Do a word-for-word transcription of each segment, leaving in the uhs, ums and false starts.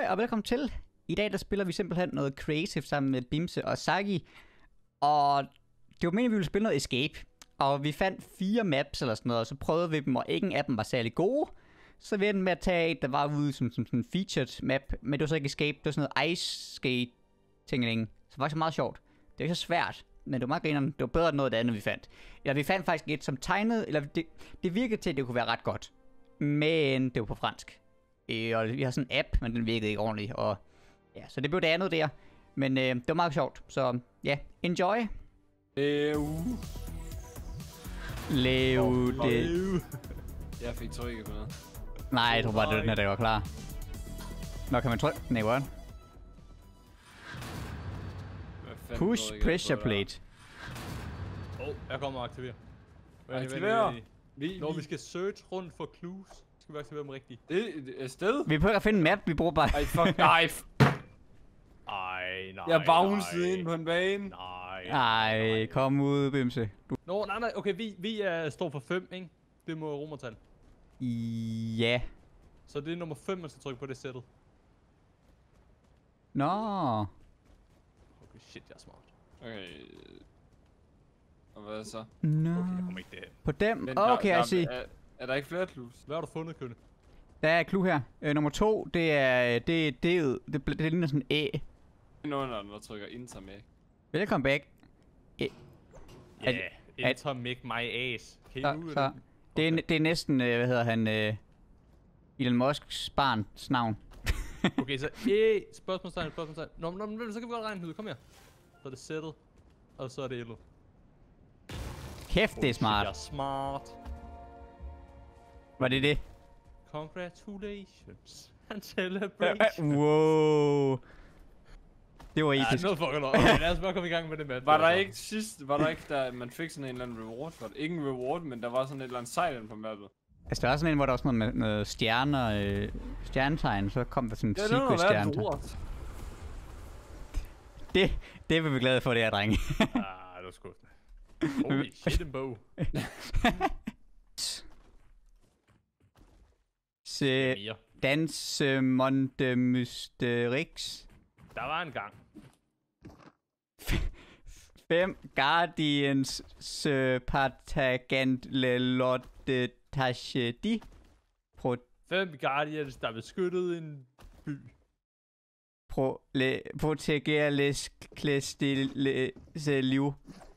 og velkommen til. I dag der spiller vi simpelthen noget creative sammen med Bimse og Sagi. Og det var meningen, at vi ville spille noget Escape. Og vi fandt fire maps eller sådan noget, og så prøvede vi dem, og ingen af dem var særlig gode. Så vi endte med at tage et, der var ude som, som sådan en featured map. Men det var så ikke Escape, det var sådan noget Ice Skate ting. Så det var faktisk meget sjovt. Det var ikke så svært, men det var meget grineren. Det var bedre end noget af det andet, vi fandt. Eller vi fandt faktisk et som tegnede, eller det, det virkede til, at det kunne være ret godt. Men det var på fransk. Øh, og vi har sådan en app, men den virkede ikke ordentligt. Og ja, så det blev det andet der. Men øh, det var meget sjovt. Så ja, enjoy. Lev. Lev det. Jeg fik trykket på noget. Nej, jeg tror bare, det var den her, der var klar. Nå, kan man trykke den, ikke? Push pressure plate. Åh, oh, jeg kommer og aktiverer. Aktiverer? Når vi skal search rundt for clues, skal vi aktivere dem rigtigt. Det, det er sted? Vi prøver at finde en map, vi bruger bare... Ej, fuck, nej. Ej, nej, Jeg bounced ind på en bane. Nej. Ej, kom ud, Bimse. Du... Nå, nej, nej, okay, vi, vi er, står for fem, ikke? Det må romertal. Ja. Så det er nummer fem, man skal trykke på det sættet. Nå. Okay, shit, jeg er smart. Okay. Og hvad så? Nå. Okay, jeg kommer ikke derhen. På dem? Men Okay, der, jeg der, ser. er, er der ikke flere clues? Hvad har du fundet, Kønne? Der er et clue her. Øh, nummer to, det er... Det, det, det, det, det, det ligner sådan en æ. Nogen af dem, der trykker enter med. Velkommen back. Æ. Ja, yeah, enter make my ass. Kan I Så, nu, så. Det, er, det er næsten, øh, hvad hedder han, øh, Elon Musks barns navn. Okay, så æ, spørgsmålstegn, spørgsmålstegn. Nå, nå, nå, så kan vi godt regne ud. Kom her. Så er det sættet, og så er det elo. Kæft, det er smart. Jeg er smart. Var det det? Congratulations and celebration. Wow. Det var episk. Ja, noget fucking over. Okay, lad os bare komme i gang med det, mand. Var der ikke sidst, var der ikke, der man fik sådan en eller anden reward for det? Ikke en reward, men der var sådan et eller andet sejl på mappet. Altså, der var sådan en, hvor der var sådan noget med noget stjerner, øh, stjernetegn, så kom der sådan en Ja, secret stjerne. lort. Det, det vil vi glade for, det her, drenge. Ah, det var skuffende. Holy shit, en bog. Se, Mere. Danse Monde Mysterix. Der var en gang. Fem Guardians Partagant Le Lotte Tachedi. Pro... Fem Guardians, der beskyttede en by. Pro... Le... Proteger les Clestil liv.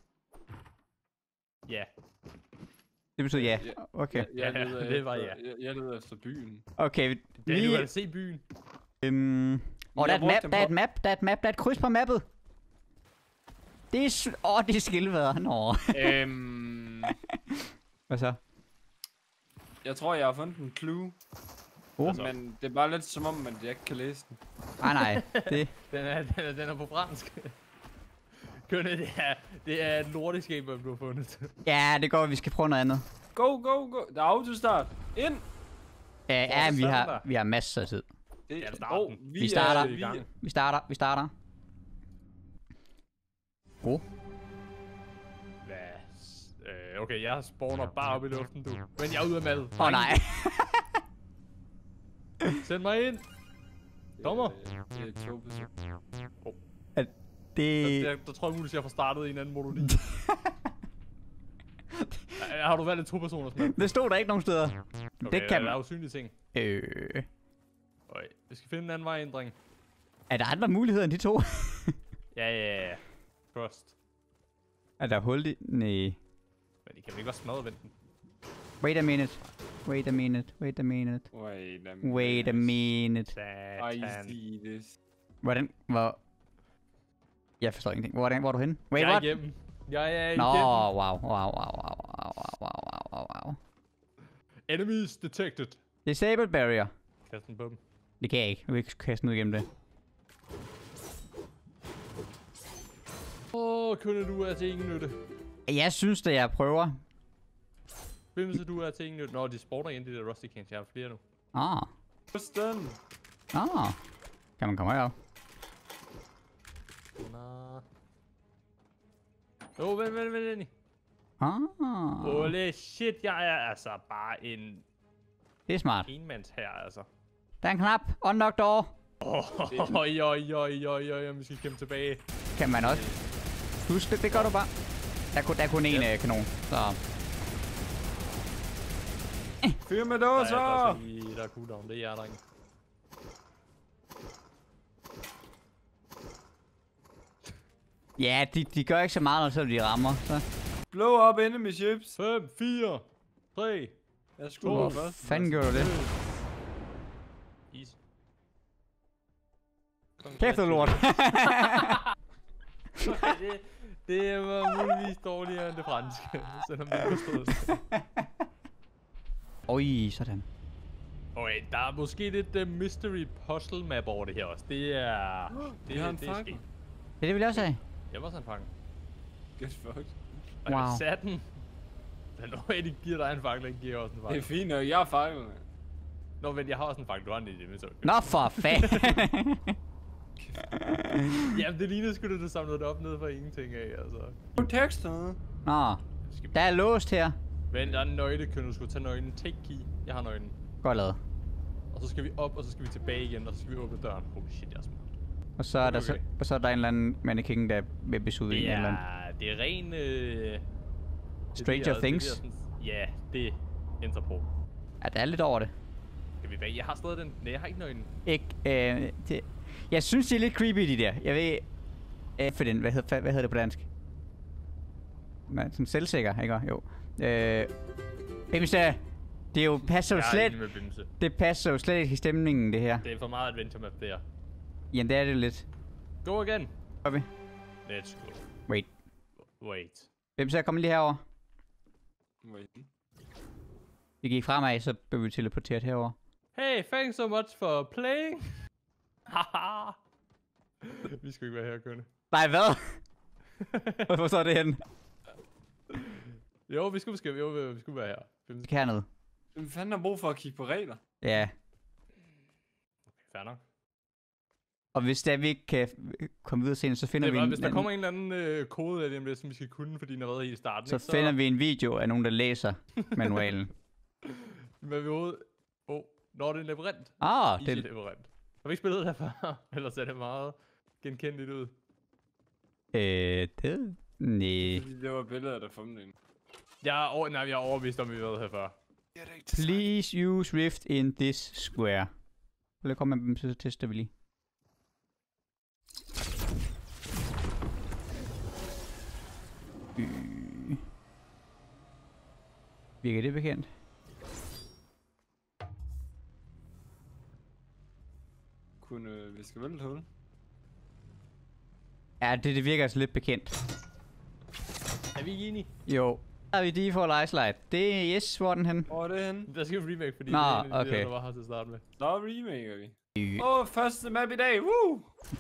Ja. Det betyder ja. Okay. Jeg, jeg Ja, leder det efter, var ja. Jeg, jeg leder efter byen. Okay, vi... Det er du kan se byen. Øhm... Og der er et map, der er et map, der er et map, der er et kryds på mappet. Det er... s- Åh, oh, det er skildvædder. Nå. øhm, Hvad så? jeg tror, jeg har fundet en clue. Oh. Men det er bare lidt som om, man jeg ikke kan læse den. Ah, nej. Det... Den er, den er, den er på fransk. Kønne, det er, det er et nordisk game, du har fundet. Ja, det går, vi skal prøve noget andet. Go, go, go. Der er autostart. Ind. Ja, ja vi har, vi har masser af tid. Det, Ja, starten. vi, Vi starter. Er, i vi, gang. Vi starter, vi starter. Oh. Hvad? Øh, okay, jeg spawner bare op i luften, du. Men jeg er ude af mad. Åh oh, nej. Send mig ind. Dommer. Det er to personer. det... Der, der, der tror jeg muligt, at jeg får startet en anden monolin. Har du valgt en to-personers map? Det stod der ikke nogen steder. Okay, det kan der man. er usynlige ting. Øh... Okay, vi skal finde en anden vej ind, dreng. Er der andre muligheder end de to? Ja, ja, ja. Trust. Er der hul i... Nej. Men I kan vel ikke bare smadre venten? Wait a minute. Wait a minute. Wait a minute. Wait a minute. Wait a minute. I Satan. see this. Hvordan... Hvor... Jeg forstår ingenting. Hvordan... Hvor er du henne? Wait, Jeg er what? igennem. Jeg er Nå, igennem. wow, wow, wow, wow, wow, wow, wow, wow, wow. Enemies detected. Disabled barrier. Kast den på dem. Det kan jeg ikke. Jeg vil ikke kaste ned igennem det. Åh, oh, Kønne, du er til ingen nytte. Jeg synes det, jeg prøver. Hvem så du er til ingen nytte? Nå, de spawner igen, de der Rusty Kings. Jeg har flere nu. Ah. Forstand. Ah. Kan man komme herop? Nå. Åh, oh, vent, vent, vent, vent. Ah. Holy shit, jeg er altså bare en Det er smart. enmands her, altså. Der er en knap. Unlock door. Åh, oj, oj, oj, oj, oj, vi skal kæmpe tilbage. Kan man også. Husk det, det gør du bare. Der er kun, der er kun én yep. kanon, så... Fyr med Der er, dåser! der er, lige, der er cooldown, det er jer, drenge. Ja, de, de gør ikke så meget, når så de rammer, så... Blow up enemy ships. fem, fire, tre, Jeg skulle Hvor først. fanden gør du det? Easy. Kæft, det er lort. det, det var muligvis dårligere end det franske, selvom det ikke forstod det. Oj, sådan. Okay, der er måske lidt uh, mystery puzzle map over det her også. Det er... Det, har en det er fange. sket. Det er det, vil jeg også have. Jeg var sådan en fange. Get fucked. Og jeg Wow. satte den. Der er noget, de giver dig en fange, den giver også en Det er fange. fint, og jeg er fejlet. Nå, men jeg har også en fange, du har en i det, men så... Nå, for fanden. Jamen, det ligner sgu, at du samlede det op ned for ingenting af, altså. Du tekster. Nå, der er låst her. Men der er en nøgle, kan du skulle tage nøglen. Take key. Jeg har nøglen. Godt lavet. Og så skal vi op, og så skal vi tilbage igen, og så skal vi åbne døren. Holy shit, jeg er smart. Og så er, der, Okay. så, og så er der en eller anden mannequin, der vil besudde en Det eller anden. er, det er ren... Øh, Stranger det der- Things. Det der, sådan, ja, det er Interpol. Ja, der er lidt over det. Skal vi bag? Jeg har stadig den. Nej, jeg har ikke nøglen. Ikke, øh, det, jeg synes, det er lidt creepy, de der. Jeg ved... Øh, for den, hvad hedder, hvad hedder det på dansk? Man, sådan selvsikker, ikke? Jo. Øh... Bimse! Det er jo passer jo Jeg er slet... enig med Bimse. Det passer jo slet ikke i stemningen, det her. Det er for meget adventure map, det her. Jamen, det er det lidt. Go again. Gør vi? Let's go. Wait. Wait. Bimse, kom lige herover. Wait. Vi gik fremad, så blev vi teleporteret herover. Hey, thanks so much for playing. Haha. Vi skal ikke være her, Kønne. Nej, hvad? Hvorfor så er det henne? Jo, vi skulle, måske, jo, vi skulle være her. Vi kan hernede. Hvem fanden har brug for at kigge på regler? Ja. Fair nok. Og hvis der vi ikke kan komme videre senere, så finder Det vi er bare, en, hvis der en, kommer en eller anden øh, kode af det, om det, som vi skal kunne, fordi den har været helt i starten. så ikke? finder vi en video af nogen, der læser manualen. Men vi overhovedet... Åh, oh, når det er en labyrint. Ah, Easy det, labyrint. Har vi ikke spillet det her før? Ellers er det meget genkendeligt ud. øh, det, nej. Fordi det var billeder, der famlede ind. Jeg er, over, nej, jeg er overbevist om, vi har været her før. Please use rift in this square. Lad komme med dem, så tester vi lige. Øh. Virker det bekendt? Kunne øh, vi skal vel et hul? Ja, det, det virker altså lidt bekendt. Er vi ikke enige? Jo. Der er vi default ice light. Det er yes, hvor er den hen? Hvor er det henne? Der skal vi remake, fordi Nå, det er en af de okay. der, der var her til at starte med. Så remaker vi. Øh. Åh, oh, første map i dag, woo!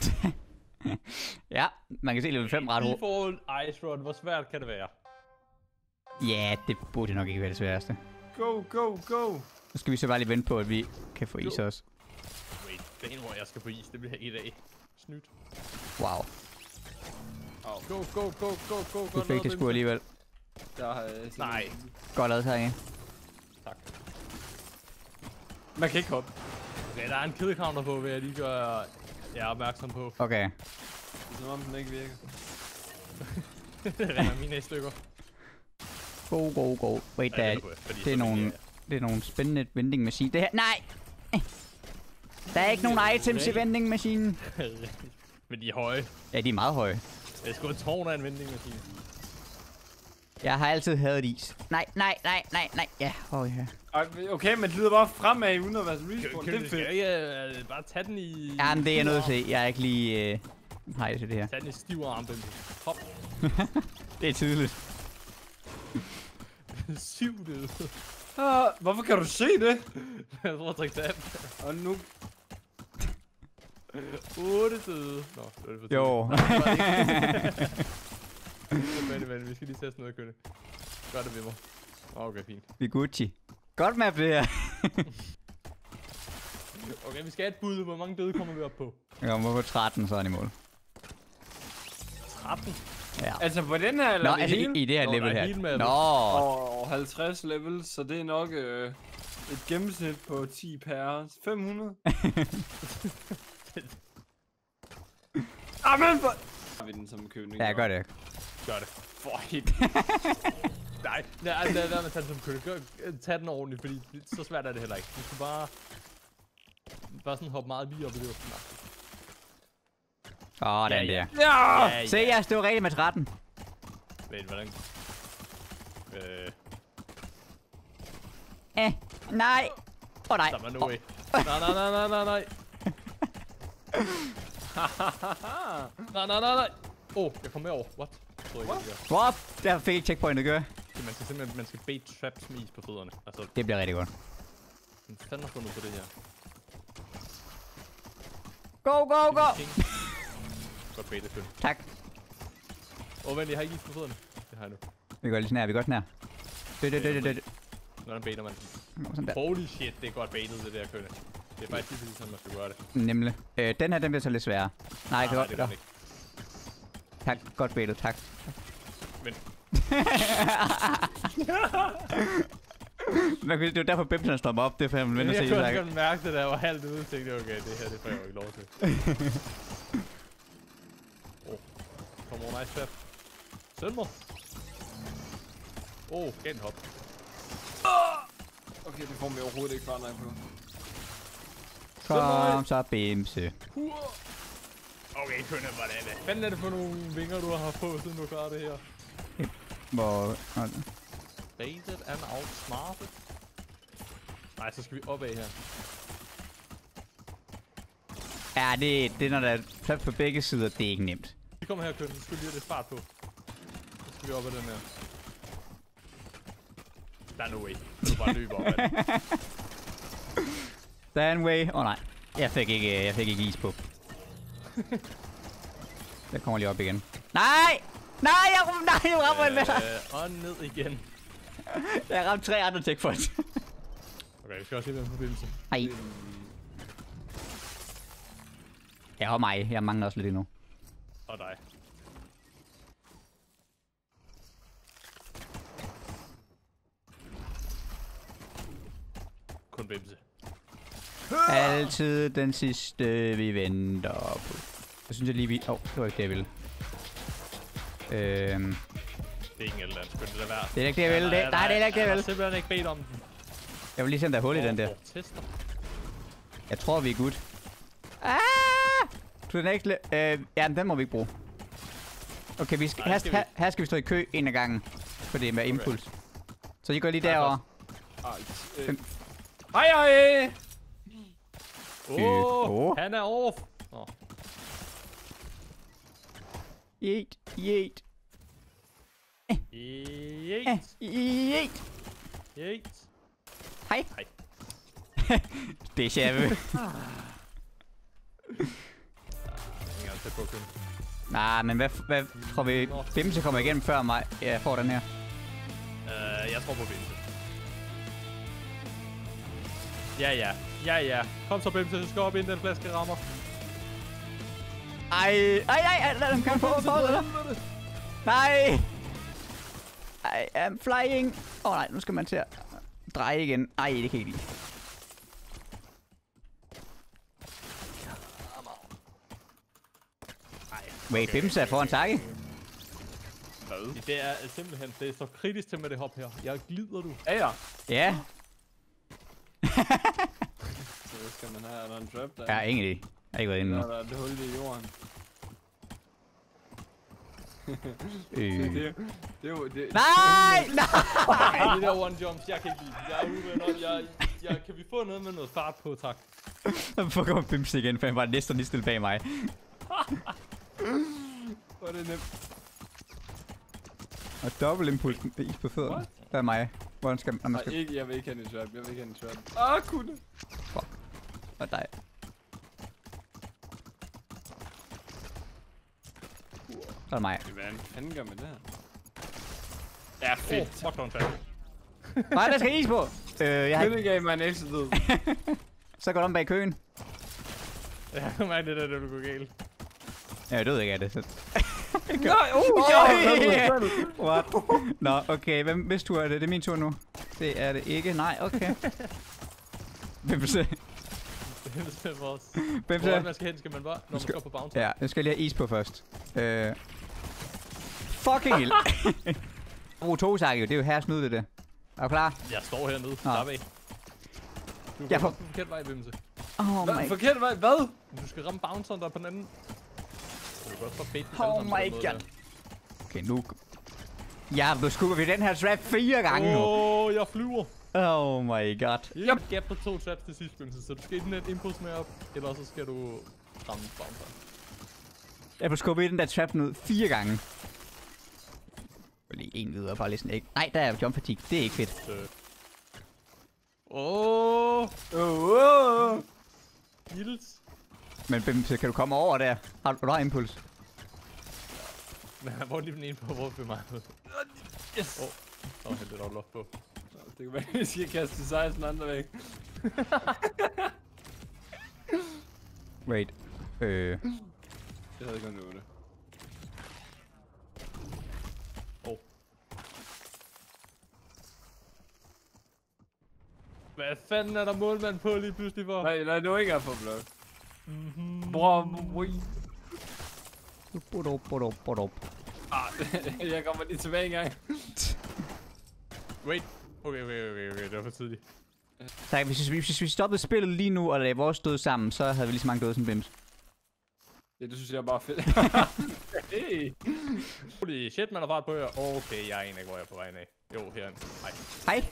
Ja, man kan se level fem ret hurtigt. Default Ice Rod, hvor svært kan det være? Ja, det burde nok ikke være det sværeste. Go, go, go! Så skal vi så bare lige vente på, at vi kan få is også. Wait, dagen hvor jeg skal på is, det bliver i dag. Snydt. Wow. Oh, Go, go, go, go, go, Du fik det sgu alligevel. der har jeg sådan Nej. en- Godt lavet her, ikke? Tak. Man kan ikke hoppe. Okay, der er en kill counter på, vil jeg lige gøre jer opmærksom på. Okay. Det er som om den ikke virker. Det er mine i stykker. Go, go, go. Wait, der er, det er nogle, det er nogle spændende vending machine. Det her, nej! Der er ikke nogen items i vending maskinen. Men de er høje. Ja, de er meget høje. Det er sgu et tårn af en vending maskine. Jeg har altid hadet is. Nej, nej, nej, nej, nej. Ja, åh oh, ja. Ej, okay, men det lyder bare fremad, uden at være respawn. Kan Det du er skal fedt. ikke uh, bare tage den i... Ja, men det er jeg nødt til. Jeg er ikke lige... Uh, hej til det her. Tag den i stiv arm, den. Hop. Det er tydeligt. Syv døde. Ah, hvorfor kan du se det? Jeg tror, at trække tab. Og nu... otte døde. Nå, det var det for Jo. Vent, vent, vi skal lige teste noget, Kønne. Gør det ved mig. Okay, fint. Vi er Gucci. Godt map det her. Okay, vi skal have et bud. Hvor mange døde kommer vi op på? Jeg kommer på tretten, så er han i mål. tretten. Ja. Altså på den her, eller Nå, det altså hele? i, i det her Nå, level der er her. hele mappet. Nå. Og halvtreds levels, så det er nok øh, et gennemsnit på ti per fem hundrede. Det Amen for... Har vi den som købning? Ja, gør det. Gør det. For helt. Nej, lad, lad, lad mig tage den som købning. Gør, tag den ordentligt, fordi så svært er det heller ikke. Du skal bare... Bare sådan hoppe meget lige op i det. Åh, oh, den ja, der. Ja! Ja, Se, jeg stod rigtigt med tretten. Vent, hvordan... Øh... Eh, nej. Åh, oh, nej. Der var no way. Nej, nej, nej, nej, nej, nej. Nej, nej, nej, nej. Åh, oh, jeg kom med over. What? Så jeg ikke, Hvor? Der fik ikke checkpointet, gør. man skal simpelthen man skal bait traps med is på fødderne. Altså, Det bliver rigtig godt. man fanden har fundet på det her. Go, go, go. Godt baitet, køn. Tak. Åh, oh, vent, jeg har ikke is på fødderne. Det har jeg nu. Vi går lige sådan her, vi går sådan her. Dø, dø, dø, dø, dø. Hvordan baiter man? Sådan der. Holy shit, det er godt baitet, det der kønne. Det er faktisk lige præcis sådan, man skal gøre det. Nemlig. Øh, den her, den bliver så lidt sværere. Nej, jeg kan nej, godt. det er den ikke. Tak, godt baitet, tak. Men Man kan, det var derfor Bimsen strømmer op, det er for han vil vende og se. jeg kunne også godt mærke det, der var halvt ude, og tænkte, okay, det her, det får jeg jo ikke lov til. Åh, oh, kom over nice trap. Send mig. Åh, oh, gen hop. Okay, det får vi overhovedet ikke forandring på. Kom så, Bimse. Okay, kønne, hvordan er det? Hvad er det for nogle vinger, du har haft på, siden du klarer det her? Hvor... Baited and outsmarted. Nej, så skal vi opad her. Ja, det, det er når der er plads på begge sider, det er ikke nemt. Vi kommer her, kønne. Så skal vi lige have lidt fart på. Så skal vi op ad den her. Der er no way. Du bare løber op ad den. Der er en way. Åh oh, nej, jeg fik ikke, jeg fik ikke is på. Jeg kommer lige op igen. Nej! Nej, jeg, nej, jeg rammer en med dig. Øh, og ned igen. Jeg ramte tre andre checkpoints. Okay, vi skal også lige være en forbindelse. Nej. Ja, og mig. Jeg mangler også lidt endnu. Og dig. Kun bimse. Altid den sidste, vi venter på. Jeg synes jeg lige, vi... Åh, oh, det var ikke det, jeg ville. Øhm... Det er ikke en eller anden skyld, det er værd. Det er ikke det, jeg ville. Det, nej, det er ikke det, jeg Jeg har ville. simpelthen ikke bedt om den. Jeg vil lige se, om der er hul i den der. Oh, tester. Jeg tror, vi er good. Ah! To the next le- øh, ja, den må vi ikke bruge. Okay, vi skal, Nej, her, skal vi her, her skal vi stå i kø en af gangen. For det er med impuls. Så I går lige Ja, derover. Ah, øh. Hej, hej! Åh, Åh. oh, han er off. Oh. Yeet, yeet, Yeet. yeet. Yeet. Hej. Hej. Det er sjæve. Ingen gang til på kun. Nej, men hvad, hvad tror vi? Bimse kommer igennem før mig. Jeg får den her. Uh, jeg tror på bimse. Ja, ja. Ja, ja. Kom så, bimse. Du skal op ind den flaske rammer. Ej, ej, ej, ej, lad dem komme på, på, eller? Nej! I am flying. Åh oh, nej, nu skal man til at dreje igen. Ej, det kan jeg ikke lide. Wait, Okay, Bimse er okay, foran Taki. Hvad? Det er simpelthen, det er så kritisk til med det hop her. Jeg glider du. Ja, ja. Ja, Så hvad skal man have? Er der en trap der? jeg har ingen idé. Jeg har ikke været inde Der nu. er der det hul i jorden. Øh. Det, det er jo... Det, Nej! Nej! Ej, det der one jumps, jeg kan ikke lide. Jeg er uvenner. Jeg, jeg, kan vi få noget med noget fart på, tak? Hvorfor kommer Bimse igen, for han var næsten lige stille bag mig. Hvor er det nemt. Og dobbelt impuls med is på fødderne. What? Der er mig. Hvordan skal man... Nej, skal... ikke, jeg vil ikke have en trap. Jeg vil ikke have en trap. Ah, kunne. Fuck. Og dig. Så er det mig. Hvad fanden gør man det her? Ja, Åh, fedt. oh, fuck, don't trap. Nej, der skal is på! Øh, jeg har ikke... Det gav mig en ekstra død. Så går du om bag køen. Ja, jeg mærker det der, det du går galt. Ja, jeg døde ikke af det, så... Nej, oh, oh, What? Nå, okay, hvem, hvis tur er det? Det er min tur nu. Det er det ikke. Nej, okay. Hvem vil se? Bimse for os. Bimse. Hvor man skal hen, skal man bare, når man skal- skal på bounty. Ja, nu skal jeg lige have is på først. Øh... Fucking ild. Brug to, Saki, det er jo her snud det der. Er du klar? Jeg står hernede. Slap af. Du Jeg går får- på forkert vej, Bimse. Oh Hvad? my, Forkert vej? Hvad? Du skal ramme bounceren, der er på den anden. Du kan godt få fedt. oh my god. Okay, nu... Ja, du skubber vi den her trap fire gange nu. Åh, oh, jeg flyver. Oh my god. Jeg gav dig to traps til sidst, Bimse, så du skal enten have et impuls med op, eller så skal du ramme bounceren. Jeg får skubbet den der trap ned fire gange. Lige en videre, bare lige sådan ikke. Nej, der er jump fatigue. Det er ikke fedt. Åh, Åh, åh. Gilds. Men Bimse, kan du komme over der? Har du, du har impuls? Men hvor er lige den ene på, hvor er mig? Yes. Åh, så oh, hældte der loft på. Det kan være, at vi skal kaste seksten andre væk. Wait. Øh... Jeg havde kun otte. Åh. Hvad fanden er der målmand på lige pludselig for? Nej, nej, du er ikke er på blok. Mhm. Bror, ui. Bodup, bodup, bodup. Ah, jeg kommer lige tilbage en gang. Wait. Okay, okay, okay, okay, det var for tidligt. Så hvis, hvis, hvis vi stoppede spillet lige nu, og lagde vores død sammen, så havde vi lige så mange døde som Bims. Ja, det synes jeg er bare fedt. Hey. Holy shit, man har fart på jer. Okay, jeg er en af, hvor jeg er på vejen af. Jo, herinde. Nej. Hej.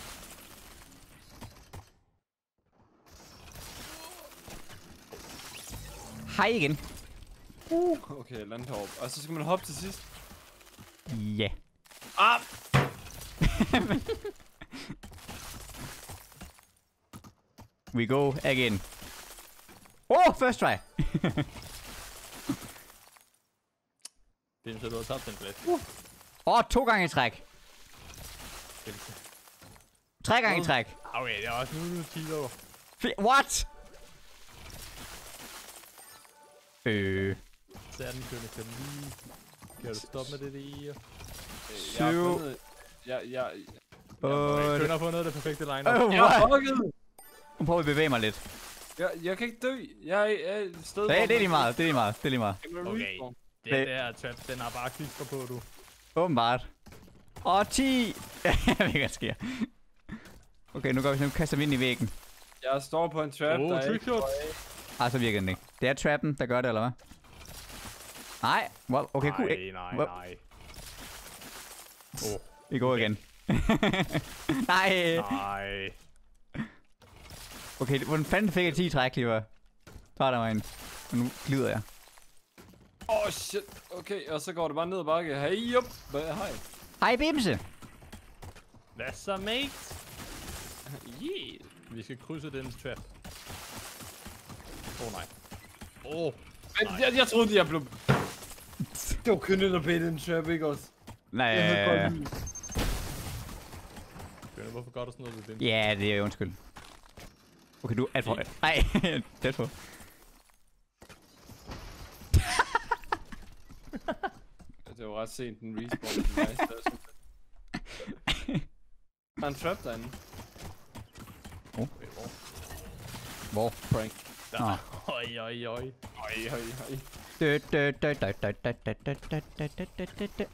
Hej igen. Uh, okay, landtorp. Og så skal man hoppe til sidst. Ja. Ah! We go again. Oh, first try. Det er så, du har tabt den plads. Åh, oh, to gange i træk. Tre gange i træk. Okay, det er også nu, du tiger. Fl- What? Øh. Så er den kønne, kan lige... Kan du stoppe med det der? Jeg har Syv. fundet... Jeg, jeg... Otte. Kønne har fundet det perfekte line-up. Oh, Jeg har what? fucket! Nu prøver vi at bevæge mig lidt. Jeg, jeg kan ikke dø. Jeg er er et sted, Hey, det er lige meget, det er lige meget, det er lige meget. Okay. Den der trap, den har bare klister på, du. Åbenbart. Og ti! Jeg ved ikke, hvad der sker. Okay, nu går vi, nu kaster vi ind i væggen. Jeg står på en trap, Åh, der er trickshot. Ah, så virker den ikke. Det er trappen, der gør det, eller hvad? Nej, wow, okay, cool. Nej, nej, Hvor- nej. Åh, Vi går igen. Nej. nej. Okay, hvordan fanden fik jeg ti træk lige var? Så er der mig en. Og nu glider jeg. Åh, oh, shit. Okay, og så går det bare ned ad bakke. Hey, jup. Hej. Hej, Bimse. Hvad så, mate? Yeah. Vi skal krydse den trap. Åh, oh, nej. Åh. Oh. Men jeg, jeg troede, jeg blev... Det var kun en at bede den trap, ikke også? Nej. Jeg havde godt lide. Kønne, hvorfor gør du sådan noget ved den? Ja, det er undskyld. Okay, du er alt for... Nej, det er for... Det var ret sent, den respawn. Den nice, der, synes jeg. Der er en trap derinde. Okay, hvor? Hvor? Prank. Nå. Oj, oj, oj. Oj, oj, oj. Dø, dø, dø, dø, dø, dø, dø, dø, dø, dø, dø, dø, dø, dø.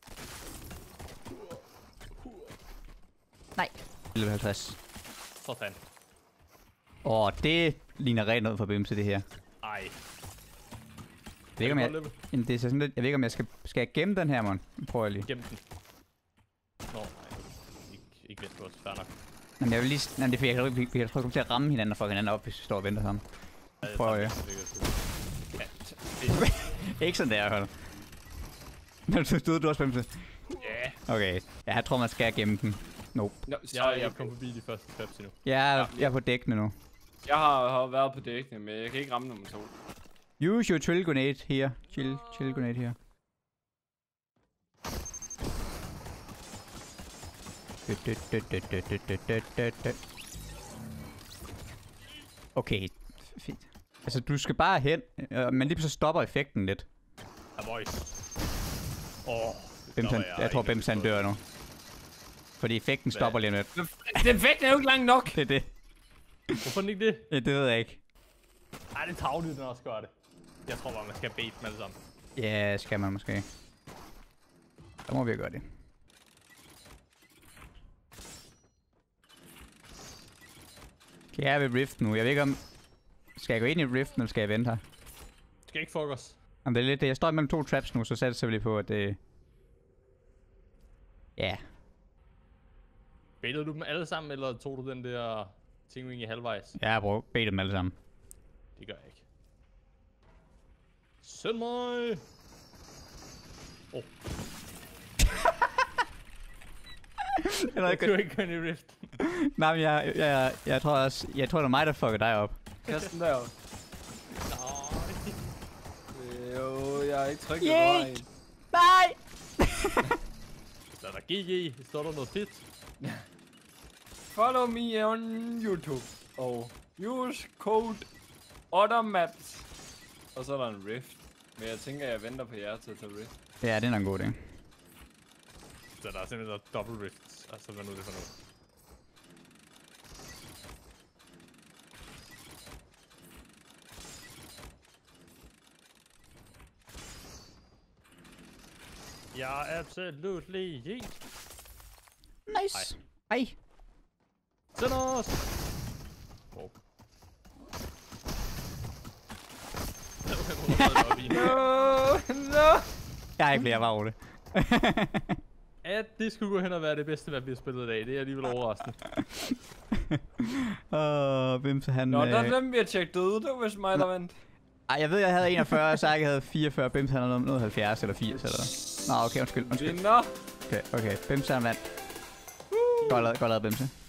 Nej. elleve halvtreds. Sådan. Åh, det ligner rent noget for Bimse, det her. Ej. Jeg ved ikke, om jeg... Level. Jamen, det er sådan lidt... Jeg ved ikke, om jeg skal... Skal jeg gemme den her, mon? Nu prøver jeg lige. Gem den. Nå, nej. Ikke, ikke vent på os. Fair nok. Men jeg vil lige... Nej, det er fordi, jeg tror, vi, vi kommer til at ramme hinanden og få hinanden op, hvis vi står og venter sammen. Ja, det Prøver tager jeg. vi. Det kan jeg sgu. Ikke sådan der, hold. Når du stod du også Bimse. Ja. Okay. Ja, jeg tror, man skal gemme den. Nope. No, Jeg sorry, er jeg, ikke kommet forbi de første traps endnu. Jeg er, jeg er på dækkene nu. jeg har, har været på dækkene, men jeg kan ikke ramme nummer to. Use your chill grenade here. Chill, chill grenade here. Okay, fint. Altså, du skal bare hen, øh, men lige så stopper effekten lidt. Ja, boys. Åh. Bimse, han- jeg tror, Bimse han dør nu. Fordi effekten stopper lige om lidt. Den fægt er jo ikke lang nok. Det er det. Hvorfor den ikke det? Ja, det ved jeg ikke. Ej, det er tavligt, den også gør det. Jeg tror bare, man skal bait dem alle sammen. Ja, skal man måske. Så må vi gøre det. Okay, jeg er ved Rift nu. Jeg ved ikke om... Skal jeg gå ind i Rift, eller skal jeg vente her? Du skal ikke fuck os. Jamen, det er lidt det. Jeg står mellem to traps nu, så sætter jeg selvfølgelig på, at det... Ja. Baitede du dem alle sammen, eller tog du den der ting i halvvejs? Jeg har brugt baitet dem alle sammen. Det gør jeg ikke. Send mig! Åh. Oh. Jeg kan ikke gå ind i Rift. Nej, men jeg, jeg, jeg, jeg tror også... Jeg tror, det er mig, der fucker dig op. Kast den derop. Nej. Jo, jeg er ikke trykket på Yay! vejen. Nej! Så er der G G. Står der noget fedt? Follow me on YouTube. Og use code OTTERMAPS. Og så er der en Rift. Men jeg tænker, jeg venter på jer til at tage Rift. Ja, det er nok en god idé. Så der er simpelthen der double rifts. Altså, hvad nu er det for noget? Jeg er absolutely yeet. Nice! Ej! Send os! Oh. No, no! Jeg har ikke flere, jeg var over det. At det skulle gå hen og være det bedste, hvad vi har spillet i dag. Det er alligevel overraskende. Åh, Bimse han... Nå, der øh... glemte vi at tjekke døde. Det var vist mig, der vandt. Ej, jeg ved, jeg havde enogfyrre, så jeg havde fireogfyrre. Bimse han havde noget halvfjerds eller firs eller... Nå, okay, undskyld, undskyld. Vinder! Okay, okay. Bimse han vandt. Godt lavet, godt lavet, Bimse.